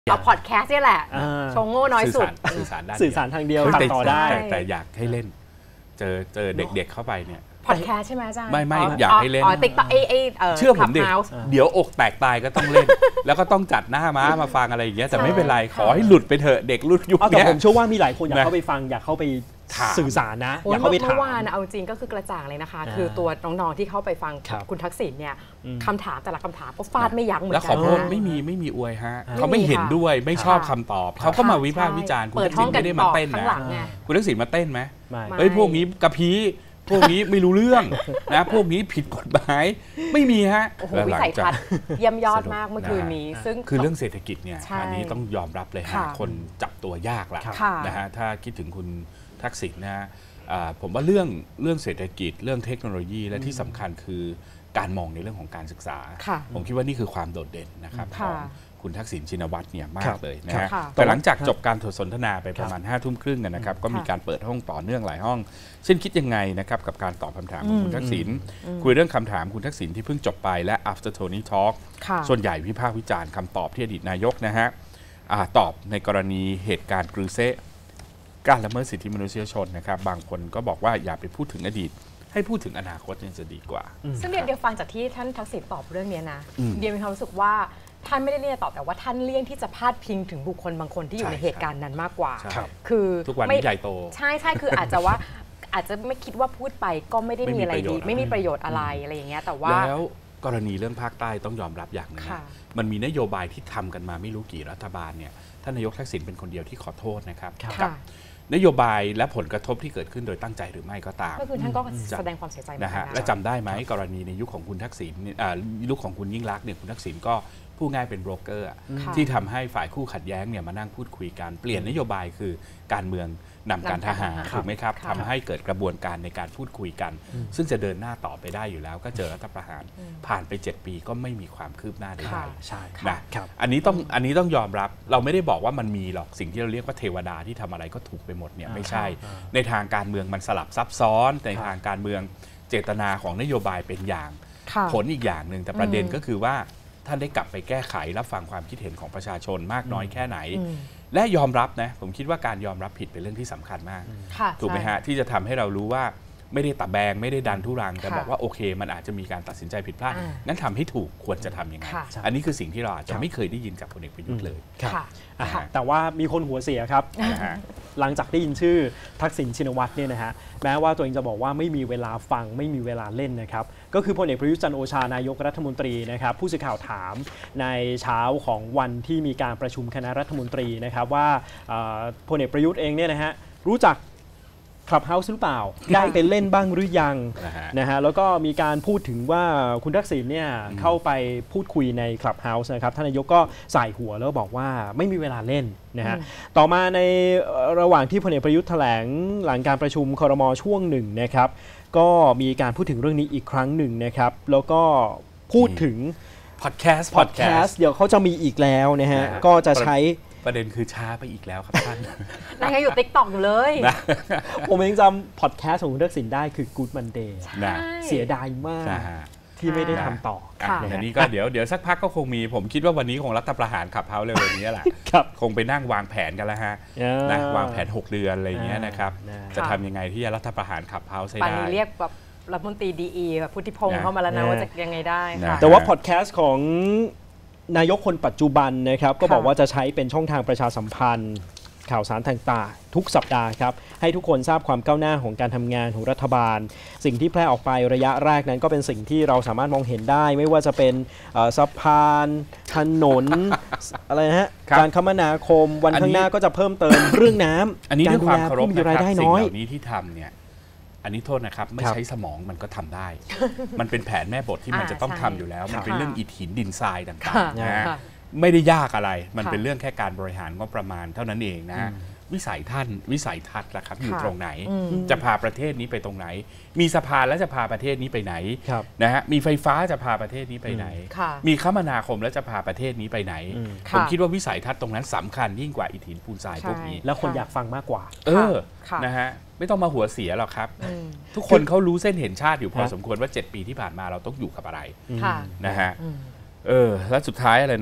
เอาพอดแคสต์นี่แหละชงโง่น้อยสุดสื่อสารทางเดียวตัดต่อได้แต่อยากให้เล่นเจอเด็กๆเข้าไปเนี่ยพอดแคสต์ใช่ไหมอาจารย์ไม่อยากให้เล่นติ๊กต็อกเชื่อผมดิเดี๋ยวอกแตกตายก็ต้องเล่นแล้วก็ต้องจัดหน้าม้ามาฟังอะไรอย่างเงี้ยแต่ไม่เป็นไรขอให้หลุดไปเถอะเด็กรุ่นยุคนี้แต่ผมเชื่อว่ามีหลายคนอยากเข้าไปฟังอยากเข้าไปสื่อสารนะอยากเข้าไปถามเมื่อวานเอาจริงก็คือกระจ่างเลยนะคะคือตัวน้องๆที่เข้าไปฟังคุณทักษิณเนี่ยคำถามแต่ละคำถามก็ฟาดไม่ยั้งเหมือนกันแล้วขอโทษไม่มีอวยฮะเขาไม่เห็นด้วยไม่ชอบคำตอบเขาก็มาวิพากษ์วิจารณ์คุณทักษิณไม่ได้มาเต้นนะคุณทักษิณมาเต้นไหมเฮ้ยพวกนี้กระพี้พวกนี้ไม่รู้เรื่องนะพวกนี้ผิดกฎหมายไม่มีฮะโอ้โหวิสัยทัศน์เยี่ยมยอดมากเมื่อคืนนี้ซึ่งคือเรื่องเศรษฐกิจเนี่ยอันนี้ต้องยอมรับเลยฮะคนจับตัวยากละนะฮะถ้าคิดถึงคุณทักษิณนะผมว่าเรื่องเศรษฐกิจเรื่องเทคโนโลยีและที่สำคัญคือการมองในเรื่องของการศึกษาผมคิดว่านี่คือความโดดเด่นนะครับของคุณทักษิณชินวัตรเนี่ยมากเลยนะฮะแต่หลังจากจบการสนทนาไปประมาณ5 ทุ่มครึ่งนะครับก็มีการเปิดห้องต่อเนื่องหลายห้องเช่นคิดยังไงนะครับกับการตอบคำถามของคุณทักษิณคุยเรื่องคำถามคุณทักษิณที่เพิ่งจบไปและ after Tony Talk ส่วนใหญ่วิพากษ์วิจารณ์คำตอบที่อดีตนายกนะฮะตอบในกรณีเหตุการณ์กรือเซะการละเมิดสิทธิมนุษยชนนะครับบางคนก็บอกว่าอย่าไปพูดถึงอดีตให้พูดถึงอนาคตเนี่ยจะดีกว่าซึ่งเดี๋ยวฟังจากที่ท่านทักษิณตอบเรื่องนี้นะเดี๋ยวมีความรู้สึกว่าท่านไม่ได้เลี่ยงตอบแต่ว่าท่านเลี่ยงที่จะพาดพิงถึงบุคคลบางคนที่อยู่ในเหตุการณ์นั้นมากกว่าคือทุกวันนี้ใหญ่โตใช่คืออาจจะไม่คิดว่าพูดไปก็ไม่ได้มีอะไรดีไม่มีประโยชน์อะไรอย่างเงี้ยแต่ว่าแล้วกรณีเรื่องภาคใต้ต้องยอมรับอย่างนึงมันมีนโยบายที่ทำกันมาไม่รู้กี่รัฐบาลเนี่ยท่านนายกทักษิณเป็นคนเดียวที่ขอโทษนะครับกับนโยบายและผลกระทบที่เกิดขึ้นโดยตั้งใจหรือไม่ก็ตามก็คือท่านก็แสดงความเสียใจนะฮะและจำได้ไหมกรณีในยุคของคุณทักษิณยุคของคุณยิ่งลักษณ์เนี่ยคุณทักษิณก็ผู้ง่ายเป็นโบรกเกอร์ที่ทำให้ฝ่ายคู่ขัดแย้งเนี่ยมานั่งพูดคุยกันเปลี่ยนนโยบายคือการเมืองนำการทหารถูกไหมครับทำให้เกิดกระบวนการในการพูดคุยกันซึ่งจะเดินหน้าต่อไปได้อยู่แล้วก็เจอรัฐประหารผ่านไป7 ปีก็ไม่มีความคืบหน้าใดๆนะอันนี้ต้องยอมรับเราไม่ได้บอกว่ามันมีหรอกสิ่งที่เราเรียกว่าเทวดาที่ทำอะไรก็ถูกไปหมดเนี่ยไม่ใช่ในทางการเมืองมันสลับซับซ้อนในทางการเมืองเจตนาของนโยบายเป็นอย่างผลอีกอย่างหนึ่งแต่ประเด็นก็คือว่าท่านได้กลับไปแก้ไขรับฟังความคิดเห็นของประชาชนมากน้อยแค่ไหนและยอมรับนะผมคิดว่าการยอมรับผิดเป็นเรื่องที่สำคัญมากถูกไหมฮะที่จะทำให้เรารู้ว่าไม่ได้ตะแบงไม่ได้ดันทุรังแต่บอกว่าโอเคมันอาจจะมีการตัดสินใจผิดพลาดงั้นทำให้ถูกควรจะทำยังไงอันนี้คือสิ่งที่เราอาจจะไม่เคยได้ยินจากพลเอกประยุทธ์เลยแต่ว่ามีคนหัวเสียครับหลังจากได้ยินชื่อทักษิณชินวัตรเนี่ยนะฮะแม้ว่าตัวเองจะบอกว่าไม่มีเวลาฟังไม่มีเวลาเล่นนะครับก็คือพลเอกประยุทธ์จันทร์โอชานายกรัฐมนตรีนะครับผู้สื่อข่าวถามในเช้าของวันที่มีการประชุมคณะรัฐมนตรีนะครับว่าพลเอกประยุทธ์เองเนี่ยนะฮะรู้จักClubhouse หรือเปล่าได้ไปเล่นบ้างหรือยังนะฮะแล้วก็มีการพูดถึงว่าคุณทักษิณเนี่ยเข้าไปพูดคุยใน Clubhouse นะครับท่านนายกก็ใส่หัวแล้วบอกว่าไม่มีเวลาเล่นนะฮะต่อมาในระหว่างที่พลเอกประยุทธ์แถลงหลังการประชุมครม.ช่วงหนึ่งนะครับก็มีการพูดถึงเรื่องนี้อีกครั้งหนึ่งนะครับแล้วก็พูดถึงพอดแคสต์เดี๋ยวเขาจะมีอีกแล้วนะฮะก็จะใช้ประเด็นคือช้าไปอีกแล้วครับท่านนั่นยังอยู่ TikTok อยู่เลยผมเองจำพอดแคสต์ของคุณทักษิณได้คือ Good Monday เสียดายมากที่ไม่ได้ทำต่ออันนี้ก็เดี๋ยวสักพักก็คงมีผมคิดว่าวันนี้คงรัฐประหารขับเฮ้าเร็วๆนี้แหละคงไปนั่งวางแผนกันแล้วฮะนะวางแผน6 เดือนอะไรอย่างเงี้ยนะครับจะทำยังไงที่จะรัฐประหารขับเฮ้าใช้ได้ปานนี้เรียกแบบรัฐมนตรีดีแบบพุทธิพงศ์เข้ามาแล้วนะว่าจะยังไงได้ค่ะแต่ว่าพอดแคสต์ของนายกคนปัจจุบันนะครับก็บอกว่าจะใช้เป็นช่องทางประชาสัมพันธ์ข่าวสารต่างๆทุกสัปดาห์ครับให้ทุกคนทราบความก้าวหน้าของการทำงานของรัฐบาลสิ่งที่แพร่ออกไประยะแรกนั้นก็เป็นสิ่งที่เราสามารถมองเห็นได้ไม่ว่าจะเป็นสะพานถนน อะไรนะฮะการคมนาคมวันข้างหน้าก็จะเพิ่มเติมเรื่องน้ำการดูแลผู้มีรายได้น้อยสิ่งเหล่านี้ที่ทำเนี่ยอันนี้โทษนะครับไม่ใช้สมองมันก็ทำได้มันเป็นแผนแม่บทที่มันจะต้องทำอยู่แล้วมันเป็นเรื่องอิฐหินดินทรายต่างๆนะไม่ได้ยากอะไรมันเป็นเรื่องแค่การบริหารงบประมาณเท่านั้นเองนะวิสัยทัศน์ละครับอยู่ตรงไหนจะพาประเทศนี้ไปตรงไหนมีสะพานแล้วจะพาประเทศนี้ไปไหนนะฮะมีไฟฟ้าจะพาประเทศนี้ไปไหนมีคมนาคมแล้วจะพาประเทศนี้ไปไหนผมคิดว่าวิสัยทัศน์ตรงนั้นสำคัญยิ่งกว่าอิฐหินปูนทรายพวกนี้แล้วคนอยากฟังมากกว่านะฮะไม่ต้องมาหัวเสียหรอกครับทุกคนเขารู้เส้นเห็นชาติอยู่พอสมควรว่า7 ปีที่ผ่านมาเราต้องอยู่กับอะไรนะฮะแล้วสุดท้ายอะไรนะ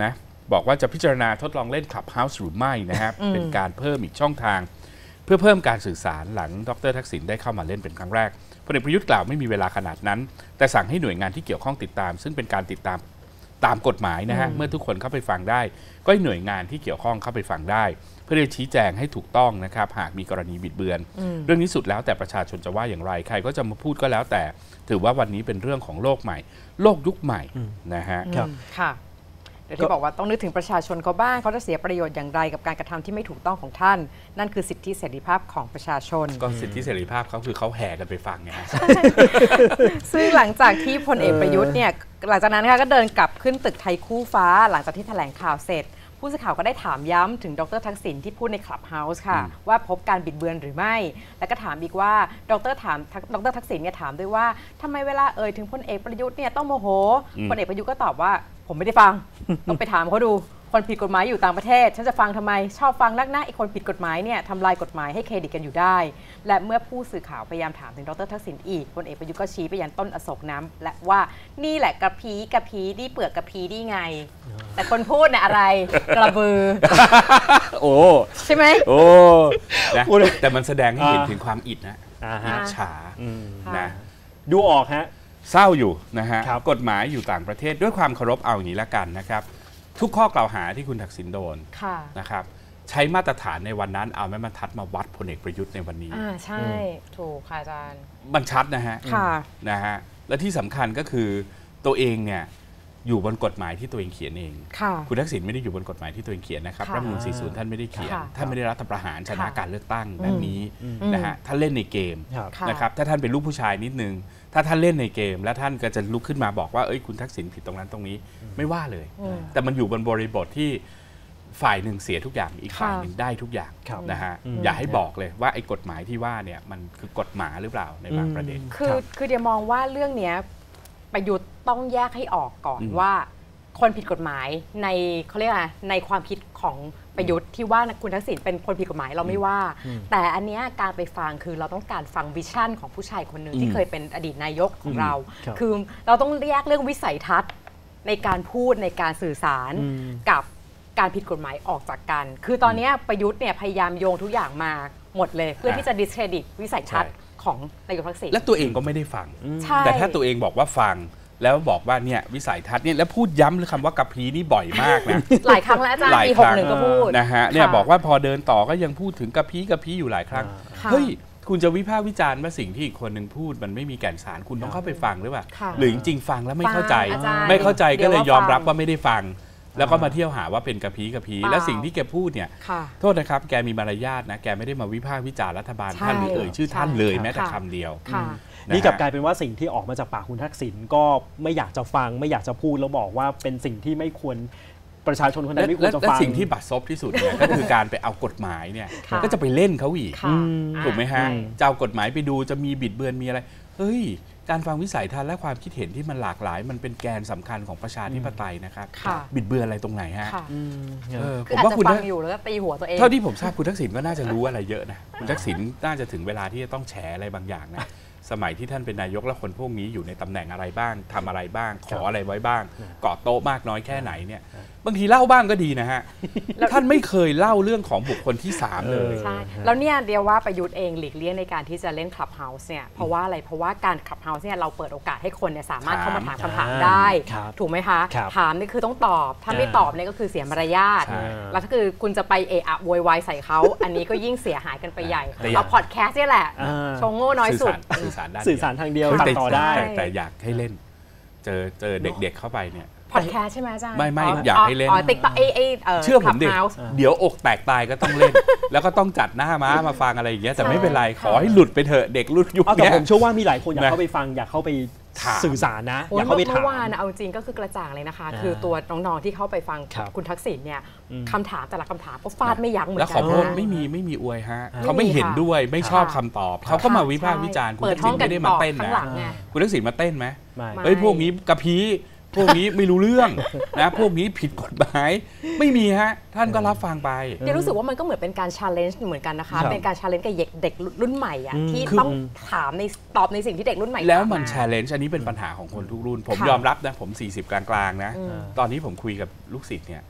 บอกว่าจะพิจารณาทดลองเล่น Clubhouse หรือไม่นะครับเป็นการเพิ่มอีกช่องทางเพื่อเพิ่มการสื่อสารหลังดร.ทักษิณได้เข้ามาเล่นเป็นครั้งแรกพลเอกประยุทธ์กล่าวไม่มีเวลาขนาดนั้นแต่สั่งให้หน่วยงานที่เกี่ยวข้องติดตามซึ่งเป็นการติดตามตามกฎหมายนะฮะเมื่อทุกคนเข้าไปฟังได้ก็ให้หน่วยงานที่เกี่ยวข้องเข้าไปฟังได้เพื่อชี้แจงให้ถูกต้องนะครับหากมีกรณีบิดเบือนเรื่องนี้สุดแล้วแต่ประชาชนจะว่าอย่างไรใครก็จะมาพูดก็แล้วแต่ถือว่าวันนี้เป็นเรื่องของโลกใหม่โลกยุคใหม่นะฮะค่ะเดี๋ยวที่บอกว่าต้องนึกถึงประชาชนเขาบ้างเขาจะเสียประโยชน์อย่างไรกับการกระทำที่ไม่ถูกต้องของท่านนั่นคือสิทธิเสรีภาพของประชาชนก็สิทธิเสรีภาพเขาคือเขาแห่กันไปฟังไงซึ่งหลังจากที่พลเอกประยุทธ์เนี่ยหลังจากนั้นก็เดินกลับขึ้นตึกไทยคู่ฟ้าหลังจากที่แถลงข่าวเสร็จผู้สื่อข่าวก็ได้ถามย้ำถึงดร.ทักษิณที่พูดใน Clubhouse ค่ะว่าพบการบิดเบือนหรือไม่แล้วก็ถามอีกว่าดร.ทักษิณเนี่ยถามด้วยว่าทำไมเวลาเอ่ยถึงพลเอกประยุทธ์เนี่ยต้องโมโหพลเอกประยุทธ์ก็ตอบว่าผมไม่ได้ฟังต้องไปถามเขาดูคนผิดกฎหมายอยู่ต่างประเทศฉันจะฟังทำไมชอบฟังนักหน้าอีกคนผิดกฎหมายเนี่ยทำลายกฎหมายให้เครดิตกันอยู่ได้และเมื่อผู้สื่อข่าวพยายามถามถึงดร.ทักษิณอีกพลเอกประยุทธ์ก็ชี้ไปยันต้นอโศกน้ำและว่านี่แหละกระพีดีเปลือกกระพีดีไงแต่คนพูดเนี่ยอะไรกระบือโอ้ใช่ไหมโอ้นะแต่มันแสดงให้เห็นถึงความอิจนะอิจฉานะดูออกฮะเศร้าอยู่นะฮะกฎหมายอยู่ต่างประเทศด้วยความเคารพเอาอย่างนี้ละกันนะครับทุกข้อกล่าวหาที่คุณทักษิณโดนนะครับใช้มาตรฐานในวันนั้นเอาไม้บรรทัดมาวัดพลเอกประยุทธ์ในวันนี้ใช่ถูกค่ะอาจารย์มันชัดนะฮะนะฮะและที่สำคัญก็คือตัวเองเนี่ยอยู่บนกฎหมายที่ตัวเองเขียนเองคุณทักษิณไม่ได้อยู่บนกฎหมายที่ตัวเองเขียนนะครับรัฐธรรมนูญ40ท่านไม่ได้เขียนท่านไม่ได้รัฐประหารชนะการเลือกตั้งแบบนี้นะฮะท่านเล่นในเกมนะครับถ้าท่านเป็นลูกผู้ชายนิดนึงถ้าท่านเล่นในเกมแล้วท่านก็จะลุกขึ้นมาบอกว่าเอ้ยคุณทักษิณผิดตรงนั้นตรงนี้ไม่ว่าเลยแต่มันอยู่บนบริบทที่ฝ่ายหนึ่งเสียทุกอย่างอีกฝ่ายหนึ่งได้ทุกอย่างนะฮะอย่าให้บอกเลยว่าไอ้กฎหมายที่ว่าเนี่ยมันคือกฎหมายหรือเปล่าในบางประเด็นคือเดี๋ยวมองว่าเรื่องนี้ประยุทธ์ต้องแยกให้ออกก่อนว่าคนผิดกฎหมายในเขาเรียกอะไรในความคิดของประยุทธ์ที่ว่าคุณทักษิณเป็นคนผิดกฎหมายเราไม่ว่าแต่อันนี้การไปฟังคือเราต้องการฟังวิชั่นของผู้ชายคนหนึ่งที่เคยเป็นอดีตนายกของเราคือเราต้องแยกเรื่องวิสัยทัศน์ในการพูดในการสื่อสารกับการผิดกฎหมายออกจากกันคือตอนนี้ประยุทธ์เนี่ยพยายามโยงทุกอย่างมาหมดเลยเพื่อที่จะดิสเครดิตวิสัยทัศน์ของนายกทักษิณและตัวเองก็ไม่ได้ฟังแต่ถ้าตัวเองบอกว่าฟังแล้วบอกว่าเนี่ยวิสัยทัศน์เนี่ยแล้วพูดย้ำคำว่ากระพีนี่บ่อยมากนะหลายครั้งแล้วอาจารย์ปี61ก็พูดนะฮะเนี่ยบอกว่าพอเดินต่อก็ยังพูดถึงกระพีอยู่หลายครั้งเฮ้ยคุณจะวิพากษ์วิจารณ์ว่าสิ่งที่อีกคนหนึ่งพูดมันไม่มีแก่นสารคุณต้องเข้าไปฟังหรือเปล่าหรือจริงๆฟังแล้วไม่เข้าใจก็เลยยอมรับว่าไม่ได้ฟังแล้วก็มาเที่ยวหาว่าเป็นกระพีและสิ่งที่แกพูดเนี่ยโทษนะครับแกมีมารยาทนะแกไม่ได้มาวิพากษ์วิจารณ์รัฐบาลท่านหรือเอ่ยชื่อท่านเลยแม้แต่คำเดียวนี่กลับกลายเป็นว่าสิ่งที่ออกมาจากปากคุณทักษิณก็ไม่อยากจะฟังไม่อยากจะพูดแล้วบอกว่าเป็นสิ่งที่ไม่ควรประชาชนคนนั้นไม่ควรจะฟังและสิ่งที่บัดซบที่สุดเนี่ยก็คือการไปเอากฎหมายเนี่ยก็จะไปเล่นเขาอีกถูกไหมฮะจะเอากฎหมายไปดูจะมีบิดเบือนมีอะไรเฮ้ยการฟังวิสัยทัศน์และความคิดเห็นที่มันหลากหลายมันเป็นแกนสำคัญของประชาธิปไตยนะครับบิดเบือนอะไรตรงไหนฮะผมว่าคุณฟังอยู่แล้วก็ตีหัวตัวเองเท่าที่ผมทราบคุณทักษิณก็น่าจะรู้อะไรเยอะนะคุณทักษิณน่าจะถึงเวลาที่จะต้องแฉอะไรบางอย่างนะสมัยที่ท่านเป็นนายกและคนพวกนี้อยู่ในตำแหน่งอะไรบ้างทำอะไรบ้างขออะไรไว้บ้างเกาะโต๊ะมากน้อยแค่ไหนเนี่ยบางทีเล่าบ้างก็ดีนะฮะท่านไม่เคยเล่าเรื่องของบุคคลที่3เลยใช่แล้วเนี่ยเดียวว่าประยุทธ์เองหลีกเลี่ยงในการที่จะเล่น Clubhouse เนี่ยเพราะว่าอะไรเพราะว่าการ Clubhouse เนี่ยเราเปิดโอกาสให้คนเนี่ยสามารถเข้ามาถามคำถามได้ถูกไหมคะถามนี่คือต้องตอบถ้าไม่ตอบเนี่ยก็คือเสียมารยาทแล้วถ้าคือคุณจะไปเอะอะโวยวายใส่เขาอันนี้ก็ยิ่งเสียหายกันไปใหญ่เอาพอดแคสต์นี่แหละชงโง่น้อยสุดสื่อสารทางเดียวตัดต่อได้แต่อยากให้เล่นเจอเด็กๆเข้าไปเนี่ยพอดแคสต์ใช่ไหมอาจารย์ไม่อยากให้เล่นติ๊กต็อกเชื่อผมดิเดี๋ยวอกแตกตายก็ต้องเล่นแล้วก็ต้องจัดหน้าม้ามาฟังอะไรอย่างเงี้ยแต่ไม่เป็นไรขอให้หลุดไปเถอะเด็กรุ่นยุคนี้แต่ผมเชื่อว่ามีหลายคนอยากเข้าไปฟังอยากเข้าไปสื่อสารนะอยากเข้าไปถามเมื่อวานเอาจริงก็คือกระจ่างเลยนะคะคือตัวน้องๆที่เข้าไปฟังคุณทักษิณเนี่ยคำถามแต่ละคำถามก็ฟาดไม่ยั้งเหมือนกันแล้วขอโทษไม่มีอวยฮะเขาไม่เห็นด้วยไม่ชอบคำตอบเขาก็มาวิพากษ์วิจารณ์คุณทักษิณไม่ได้มาเต้นนะคุณทักษิณมาเต้นไหมเฮ้ยพวกนี้กระพี้พวกนี้ไม่รู้เรื่องนะพวกนี้ผิดกฎหมายไม่มีฮะท่านก็รับฟังไปเดี๋ยวรู้สึกว่ามันก็เหมือนเป็นการชาเลนจ์เหมือนกันนะคะเป็นการชาเลนจ์กับเด็กรุ่นใหม่อ่ะที่ต้องถามในตอบในสิ่งที่เด็กรุ่นใหม่แล้วมันชาเลนจ์อันนี้เป็นปัญหาของคนทุกรุ่นผมยอมรับนะผม40กลางๆนะตอนนี้ผมคุยกับลูกศิษย์เนี่ย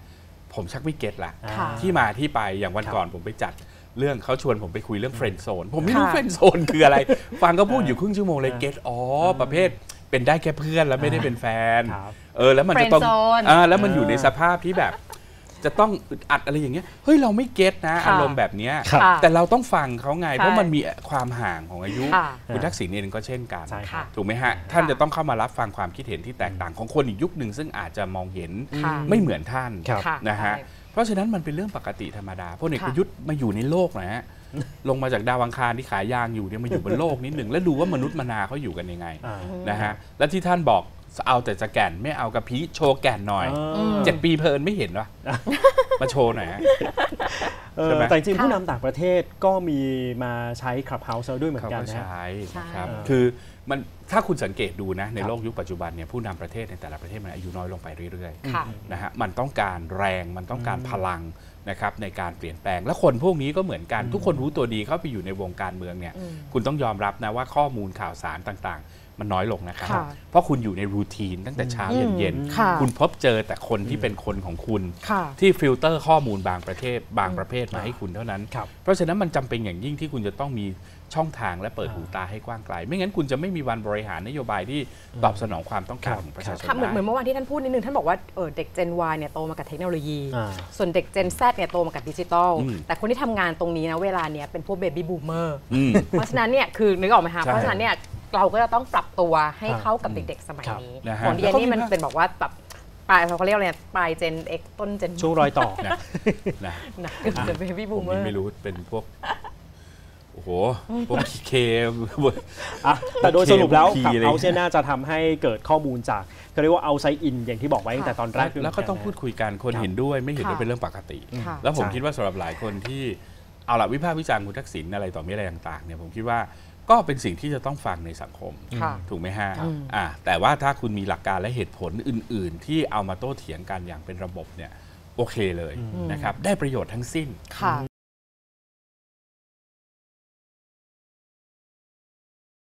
ผมชักไม่เก็ตละค่ะที่มาที่ไปอย่างวันครับก่อนผมไปจัดเรื่องเขาชวนผมไปคุยเรื่องเฟรนด์โซนผมไม่รู้เฟรนด์โซนคืออะไร ฟังก็พูดอยู่ครึ่งชั่วโมงเลยเก็ตประเภทเป็นได้แค่เพื่อนแล้วไม่ได้เป็นแฟนครับแล้วมันจะต้อง Friend zone แล้วมันอยู่ในสภาพที่แบบ จะต้องอึดอัดอะไรอย่างเงี้ยเฮ้ยเราไม่เก็ตนะค่ะอารมณ์แบบเนี้ยครับค่ะแต่เราต้องฟังเขาไงใช่เพราะมันมีความห่างของอายุค่ะคุณทักษิณเองก็เช่นกันใช่ครับถูกไหมฮะ ท่านจะต้องเข้ามารับฟังความคิดเห็นที่แตกต่างของคนอีกยุคหนึ่งซึ่งอาจจะมองเห็นค่ะไม่เหมือนท่านครับค่ะนะฮะใช่เพราะฉะนั้นมันเป็นเรื่องปกติธรรมดาพลเอกค่ะประยุทธ์มาอยู่ในโลกนะฮะ ลงมาจากดาวอังคารที่ขายยางอยู่เนี่ยมาอยู่บนโลกนิดหนึ่งแล้วดูว่ามนุษย์มนาเขาอยู่กันยังไงอ่านะฮะและที่ท่านบอกเอาแต่จะแก่นไม่เอากระพี้โชว์แก่นหน่อย 7 ปีเพลินไม่เห็นวะมาโชว์หน่อยฮะ ใช่ไหมแต่จริงๆผู้นำต่างประเทศก็มีมาใช้ Clubhouse แล้วด้วยเหมือเขานกันก็นะฮะใช้นะครับใช่คือมันถ้าคุณสังเกตดูนะในครับโลกยุคปัจจุบันเนี่ยผู้นำประเทศในแต่ละประเทศมันอายุน้อยลงไปเรื่อยค่ะๆนะฮะมันต้องการแรงมันต้องการพลังนะครับในการเปลี่ยนแปลงและคนพวกนี้ก็เหมือนกันทุกคนรู้ตัวดีเข้าไปอยู่ในวงการเมืองเนี่ยคุณต้องยอมรับนะว่าข้อมูลข่าวสารต่างๆ มันน้อยลงนะครับค่ะเพราะคุณอยู่ในรูทีนตั้งแต่เช้าเย็นค่ะๆคุณพบเจอแต่คนที่เป็นคนของคุณค่ะที่ฟิลเตอร์ข้อมูลบางประเทศบางประเภทมาให้คุณเท่านั้นครับเพราะฉะนั้นมันจำเป็นอย่างยิ่งที่คุณจะต้องมีช่องทางและเปิดหูตาให้กว้างไกล ไม่งั้นคุณจะไม่มีวันบริหารนโยบายที่ตอบสนองความต้องการของประชาชนค่ะเหมือนได้เมื่อวานที่ท่านพูดนิดนึงท่านบอกว่าเด็ก Gen Y เนี่ยโตมากับเทคโนโลยีอ่าส่วนเด็ก Gen Z เนี่ยโตมากับดิจิทัลอืมแต่คนที่ทำงานตรงนี้นะเวลาเนี้ยเป็นพวกเบบี้บูมเมอร์อืมเพราะฉะนั้นเนี่ยคือนึกออกไหมคะใช่เพราะฉะนั้นเนี่ยเราก็จะต้องปรับตัวให้เข้ากับเด็กๆ สมัยนี้นะฮะของเดียนี่มันเป็นบอกว่าแบบปลายเขาเรียกอะไรปลาย Gen X ต้น Gen ช่วงรอยต่อนะนะนะคือเบบี้ผบูมมเมอนี่ร์ไม่รู้เป็นพวกโอ้โหพวกเคอ่ะแต่โดยสรุปแล้วโอเค Clubhouse เนี่ยน่าจะทำให้เกิดข้อมูลจากเขาเรียกว่า outside in อย่างที่บอกไว้ตั้งแต่ตอนแรกด้วยแล้วก็ต้องพูดคุยกันคนครับเห็นด้วยไม่เห็นด้วยค่ะเป็นเรื่องปกติค่ะแล้วผมใช่คิดว่าสำหรับหลายคนที่เอาละวิพากษ์วิจารณ์คุณทักษิณอะไรต่อมีอะไรต่างๆเนี่ยผมคิดว่าก็เป็นสิ่งที่จะต้องฟังในสังคมค่ะถูกไหมฮะครับแต่ว่าถ้าคุณมีหลักการและเหตุผลอื่น ๆ ที่เอามาโต้เถียงกันอย่างเป็นระบบเนี่ยโอเคเลยนะครับได้ประโยชน์ทั้งสิ้นค่ะ